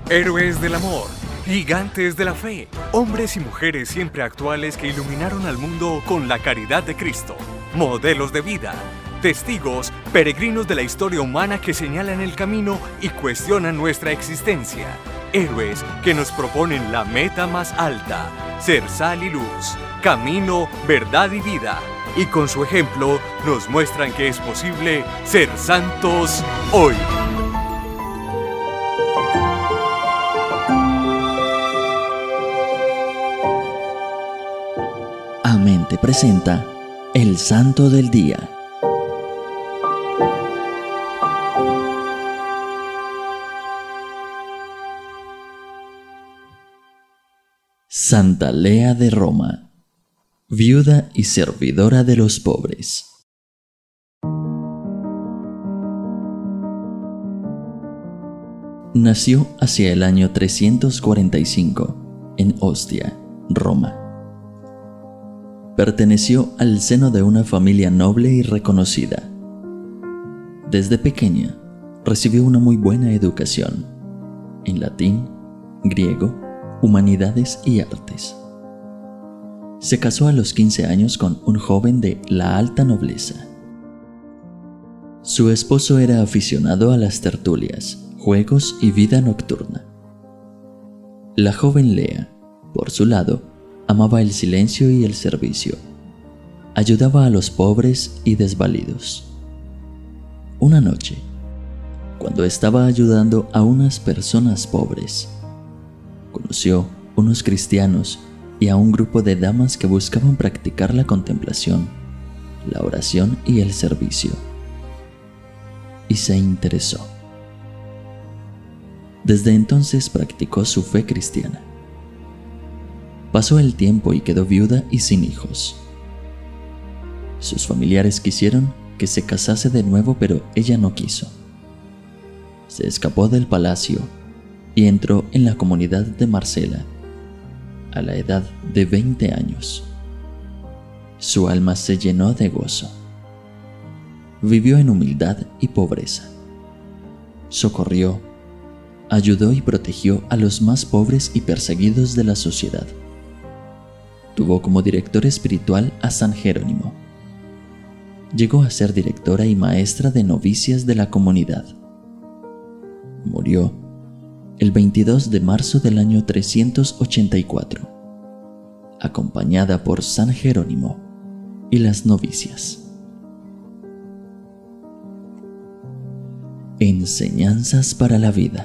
Héroes del amor, gigantes de la fe, hombres y mujeres siempre actuales que iluminaron al mundo con la caridad de Cristo, modelos de vida, testigos, peregrinos de la historia humana que señalan el camino y cuestionan nuestra existencia. Héroes que nos proponen la meta más alta, ser sal y luz, camino, verdad y vida. Y con su ejemplo nos muestran que es posible ser santos hoy. Amén te presenta el Santo del Día. Santa Lea de Roma, viuda y servidora de los pobres. Nació hacia el año 345 en Ostia, Roma. Perteneció al seno de una familia noble y reconocida. Desde pequeña recibió una muy buena educación en latín, griego, humanidades y artes. Se casó a los 15 años con un joven de la alta nobleza. Su esposo era aficionado a las tertulias, juegos y vida nocturna. La joven Lea, por su lado, amaba el silencio y el servicio. Ayudaba a los pobres y desvalidos. Una noche, cuando estaba ayudando a unas personas pobres, conoció unos cristianos y a un grupo de damas que buscaban practicar la contemplación, la oración y el servicio. Y se interesó. Desde entonces practicó su fe cristiana. Pasó el tiempo y quedó viuda y sin hijos. Sus familiares quisieron que se casase de nuevo, pero ella no quiso. Se escapó del palacio y entró en la comunidad de Marsella a la edad de 20 años. Su alma se llenó de gozo. Vivió en humildad y pobreza. Socorrió, ayudó y protegió a los más pobres y perseguidos de la sociedad. Tuvo como director espiritual a San Jerónimo. Llegó a ser directora y maestra de novicias de la comunidad. Murió el 22 de marzo del año 384, acompañada por San Jerónimo y las novicias. Enseñanzas para la vida.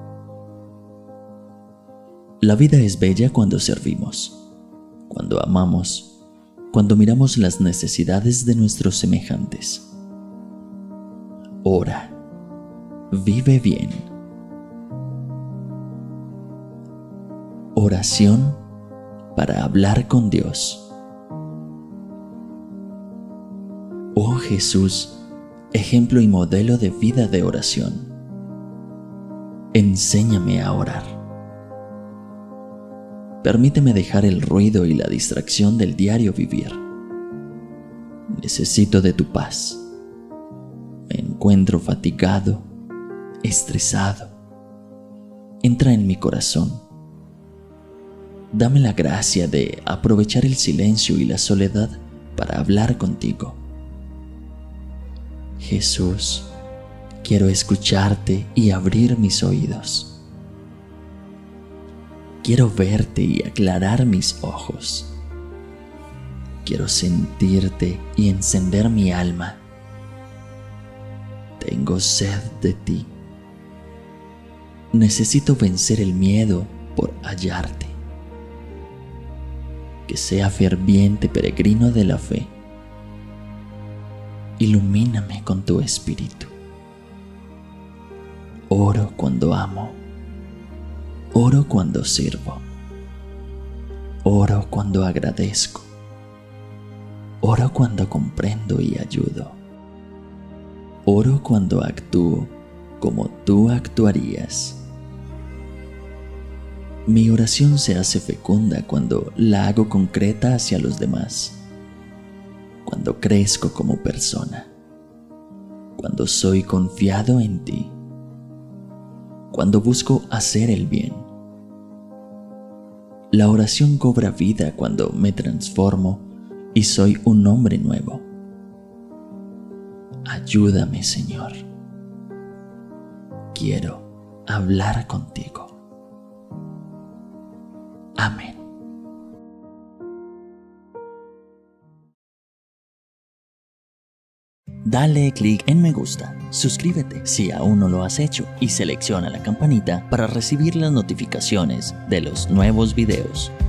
La vida es bella cuando servimos, cuando amamos, cuando miramos las necesidades de nuestros semejantes. Ora, vive bien. Oración para hablar con Dios. Oh Jesús, ejemplo y modelo de vida de oración, enséñame a orar. Permíteme dejar el ruido y la distracción del diario vivir. Necesito de tu paz. Me encuentro fatigado, estresado. Entra en mi corazón. Dame la gracia de aprovechar el silencio y la soledad para hablar contigo. Jesús, quiero escucharte y abrir mis oídos. Quiero verte y aclarar mis ojos. Quiero sentirte y encender mi alma. Tengo sed de ti. Necesito vencer el miedo por hallarte. Que sea ferviente peregrino de la fe. Ilumíname con tu espíritu. Oro cuando amo. Oro cuando sirvo. Oro cuando agradezco. Oro cuando comprendo y ayudo. Oro cuando actúo como tú actuarías. Mi oración se hace fecunda cuando la hago concreta hacia los demás, cuando crezco como persona, cuando soy confiado en ti. cuando busco hacer el bien. La oración cobra vida cuando me transformo y soy un hombre nuevo. Ayúdame, Señor. Quiero hablar contigo. Amén. Dale clic en me gusta, suscríbete si aún no lo has hecho y selecciona la campanita para recibir las notificaciones de los nuevos videos.